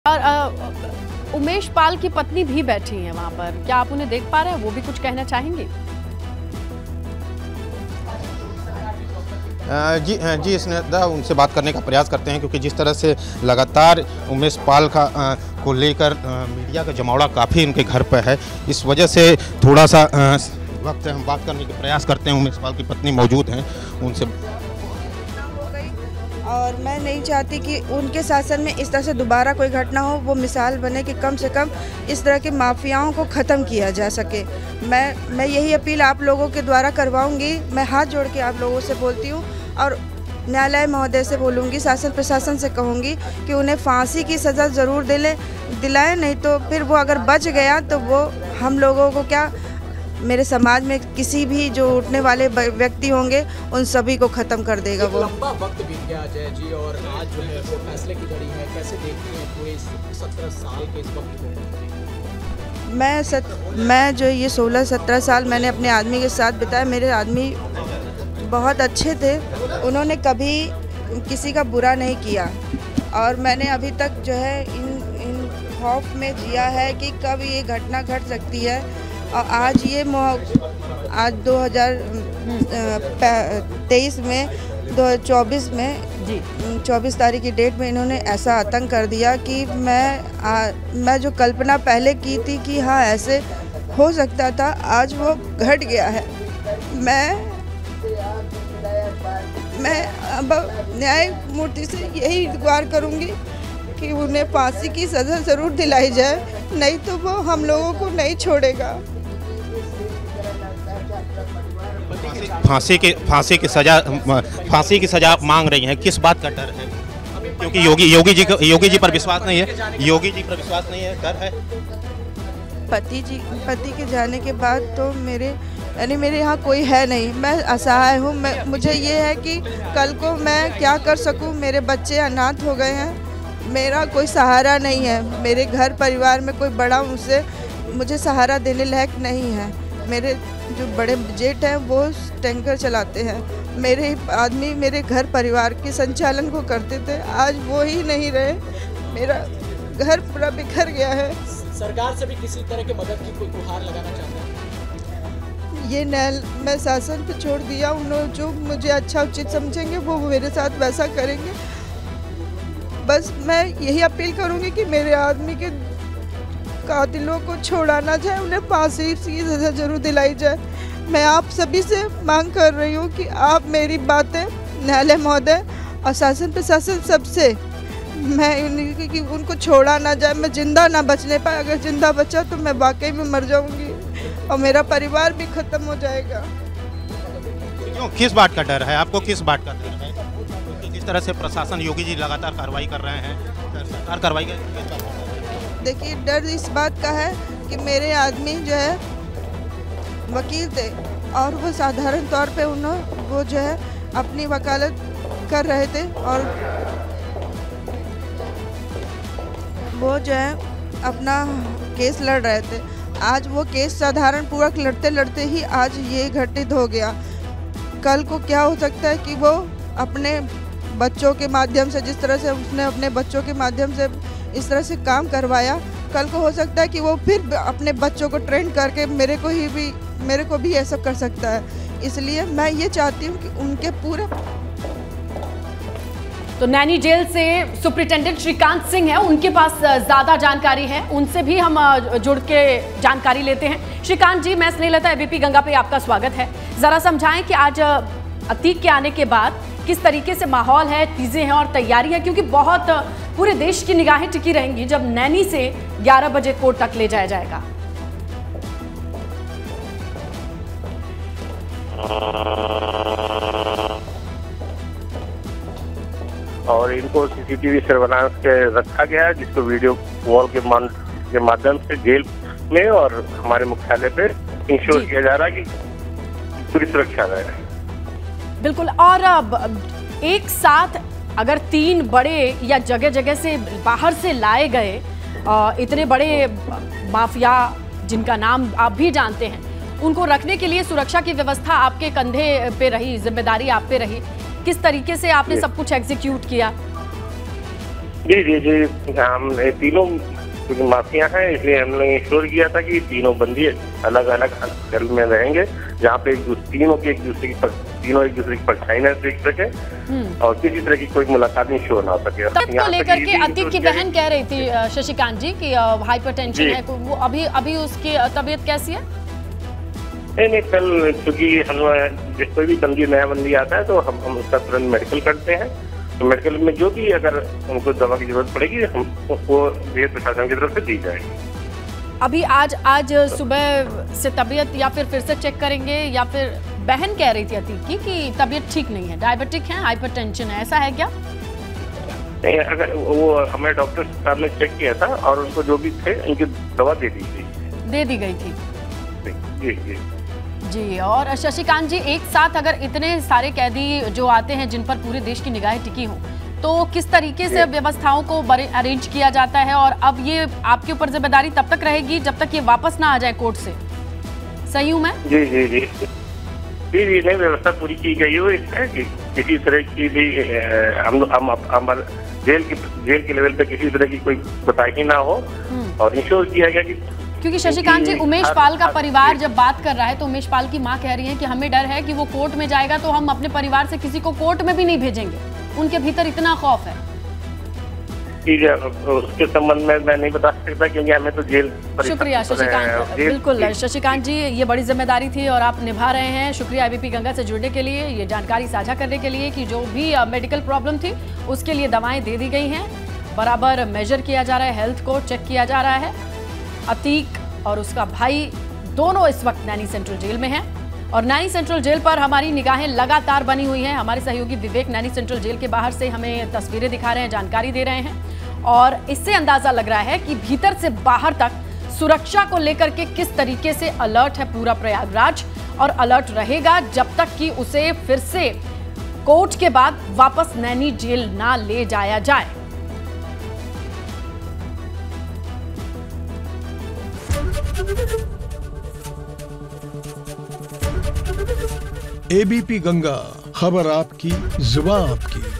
और उमेश पाल की पत्नी भी बैठी हैं वहां पर, क्या आप उन्हें देख पा रहे हैं? वो भी कुछ कहना चाहेंगे? जी स्नेहा, उनसे बात करने का प्रयास करते हैं, क्योंकि जिस तरह से लगातार उमेश पाल को लेकर मीडिया का जमावड़ा काफ़ी उनके घर पर है, इस वजह से थोड़ा सा वक्त हम बात करने का प्रयास करते हैं। उमेश पाल की पत्नी मौजूद हैं, उनसे। और मैं नहीं चाहती कि उनके शासन में इस तरह से दोबारा कोई घटना हो, वो मिसाल बने कि कम से कम इस तरह के माफियाओं को ख़त्म किया जा सके। मैं यही अपील आप लोगों के द्वारा करवाऊंगी। मैं हाथ जोड़ के आप लोगों से बोलती हूँ और न्यायालय महोदय से बोलूँगी, शासन प्रशासन से कहूँगी कि उन्हें फांसी की सज़ा ज़रूर दिलाएं, नहीं तो फिर वो अगर बच गया तो वो हम लोगों को क्या, मेरे समाज में किसी भी जो उठने वाले व्यक्ति होंगे उन सभी को ख़त्म कर देगा वो। लंबा वक्त बीत गया अजय जी, और आज जो है वो फैसले की घड़ी है। कैसे देखती हैं पूरे 17 साल के इस वक्त को? मैं जो ये 16-17 साल मैंने अपने आदमी के साथ बिताया। मेरे आदमी बहुत अच्छे थे, उन्होंने कभी किसी का बुरा नहीं किया, और मैंने अभी तक जो है इन खौफ में जिया है कि कब ये घटना घट सकती है। और आज 2023 में 2024 में 24 तारीख की डेट में इन्होंने ऐसा आतंक कर दिया कि मैं जो कल्पना पहले की थी कि हाँ ऐसे हो सकता था, आज वो घट गया है। मैं अब न्यायमूर्ति से यही गुहार करूँगी कि उन्हें फांसी की सज़ा ज़रूर दिलाई जाए, नहीं तो वो हम लोगों को नहीं छोड़ेगा। फांसी की सजा मांग रही हैं, किस बात का डर है? क्योंकि योगी जी पर विश्वास नहीं है, डर है। पति के जाने के बाद तो मेरे यहाँ कोई है नहीं, मैं असहाय हूँ। मुझे ये है कि कल को मैं क्या कर सकूँ। मेरे बच्चे अनाथ हो गए हैं, मेरा कोई सहारा नहीं है, मेरे घर परिवार में कोई बड़ा मुझे सहारा देने लायक नहीं है। मेरे जो बड़े जेठ हैं वो टैंकर चलाते हैं, मेरे आदमी मेरे घर परिवार के संचालन को करते थे, आज वो ही नहीं रहे, मेरा घर पूरा बिखर गया है। सरकार से भी किसी तरह की मदद की कोई गुहार लगाना चाहता है? ये मैं शासन पे छोड़ दिया, उन्होंने जो मुझे अच्छा उचित समझेंगे वो मेरे साथ वैसा करेंगे। बस मैं यही अपील करूँगी कि मेरे आदमी के कातिलों को छोड़ाना जाए, उन्हें फांसी की सज़ा जरूर दिलाई जाए। मैं आप सभी से मांग कर रही हूँ कि आप मेरी बातें न्यायालय महोदय और शासन प्रशासन सबसे, मैं कि उनको छोड़ा ना जाए, मैं जिंदा ना बचने पाए। अगर जिंदा बचा तो मैं वाकई में मर जाऊंगी और मेरा परिवार भी खत्म हो जाएगा। क्यों, किस बात का डर है आपको? किस बात का डर है? क्योंकि जिस तरह से प्रशासन, योगी जी लगातार कार्रवाई कर रहे हैं, सरकार कार्रवाई कर रही है। देखिए, डर इस बात का है कि मेरे आदमी जो है वकील थे और वो साधारण तौर पे वो जो है अपनी वकालत कर रहे थे, और वो जो है अपना केस लड़ रहे थे। आज वो केस साधारण पूर्वक लड़ते लड़ते ही आज ये घटित हो गया। कल को क्या हो सकता है कि वो अपने बच्चों के माध्यम से, जिस तरह से उसने अपने बच्चों के माध्यम से इस तरह से काम करवाया, कल को हो सकता है कि वो फिर अपने बच्चों को ट्रेन करके मेरे को भी ऐसा कर सकता है। इसलिए मैं ये चाहती हूँ कि उनके पूरे। तो नैनी जेल से सुप्रिंटेंडेंट श्रीकांत सिंह है, उनके पास ज्यादा जानकारी है, उनसे भी हम जुड़ के जानकारी लेते हैं। श्रीकांत जी, मैं स्नेहलता एबीपी गंगा पे आपका स्वागत है। जरा समझाएं कि आज अतीक के आने के बाद किस तरीके से माहौल है, चीजें हैं और तैयारी है, क्योंकि बहुत पूरे देश की निगाहें टिकी रहेंगी जब नैनी से 11 बजे कोर्ट तक ले जाया जाएगा। और इनको सीसीटीवी सर्वेलांस के रखा गया है, जिसको वीडियो कॉल के माध्यम से जेल में और हमारे मुख्यालय पे इंश्योर किया जा रहा है कि पूरी सुरक्षा रहे। बिल्कुल। और एक साथ अगर 3 बड़े या जगह जगह से बाहर से लाए गए इतने बड़े माफिया जिनका नाम आप भी जानते हैं, उनको रखने के लिए सुरक्षा की व्यवस्था आपके कंधे पे रही, जिम्मेदारी आप पे रही, किस तरीके से आपने सब कुछ एग्जीक्यूट किया? जी जी जी, हम तीनों क्योंकि माफिया हैं, इसलिए हमने इंश्योर किया था कि तीनों बंदी अलग अलग घर में रहेंगे, जहाँ पे तीनों एक दूसरे की परछाई न देख सके और किसी तरह की कोई मुलाकात नहीं शो ना हो सके। को लेकर के अतीक की बहन कह रही थी शशिकांत जी कि हाइपरटेंशन है, वो अभी उसकी तबीयत कैसी है? नहीं, कल क्योंकि हम कोई भी नया बंदी आता है तो हम उसका तुरंत मेडिकल करते हैं, तो मेडिकल में जो भी अगर उनको दवा की जरूरत पड़ेगी हमको जेल प्रशासन की तरफ से दी जाएगी। अभी आज सुबह से तबीयत या फिर से चेक करेंगे, या फिर बहन कह रही थी अतीक की कि तबीयत ठीक नहीं है, डायबिटिक है, हाइपरटेंशन है, ऐसा है क्या? नहीं, अगर वो हमें डॉक्टर साहब ने चेक किया था और उनको जो भी थे उनकी दवा दे दी गई थी। जी जी जी। और शशिकांत जी, एक साथ अगर इतने सारे कैदी जो आते हैं जिन पर पूरे देश की निगाहें टिकी हों, तो किस तरीके से व्यवस्थाओं को अरेंज किया जाता है? और अब ये आपके ऊपर जिम्मेदारी तब तक रहेगी जब तक ये वापस ना आ जाए कोर्ट से, सही हूँ मैं? जी जी जी जी जी, नहीं, व्यवस्था पूरी की गई हुई है कि किसी तरह की भी हम जेल के लेवल पे किसी तरह की कोई कोताही ना हो और इंश्योर किया गया कि, क्योंकि शशिकांत जी, उमेश पाल का परिवार जब बात कर रहा है तो उमेश पाल की मां कह रही है कि हमें डर है कि वो कोर्ट में जाएगा तो हम अपने परिवार से किसी को कोर्ट में भी नहीं भेजेंगे, उनके भीतर इतना खौफ है। ठीक है, उसके संबंध में मैं नहीं बता सकता क्योंकि हमें तो जेल। शुक्रिया शशिकांत, बिल्कुल शशिकांत जी, ये बड़ी जिम्मेदारी थी और आप निभा रहे हैं। शुक्रिया एबीपी गंगा से जुड़ने के लिए, ये जानकारी साझा करने के लिए कि जो भी मेडिकल प्रॉब्लम थी उसके लिए दवाएं दे दी गई हैं, बराबर मेजर किया जा रहा है, हेल्थ को चेक किया जा रहा है। अतीक और उसका भाई दोनों इस वक्त नैनी सेंट्रल जेल में हैं और नैनी सेंट्रल जेल पर हमारी निगाहें लगातार बनी हुई हैं। हमारे सहयोगी विवेक नैनी सेंट्रल जेल के बाहर से हमें तस्वीरें दिखा रहे हैं, जानकारी दे रहे हैं और इससे अंदाजा लग रहा है कि भीतर से बाहर तक सुरक्षा को लेकर के किस तरीके से अलर्ट है पूरा प्रयागराज, और अलर्ट रहेगा जब तक कि उसे फिर से कोर्ट के बाद वापस नैनी जेल ना ले जाया जाए। एबीपी गंगा, खबर आपकी, जुबान आपकी।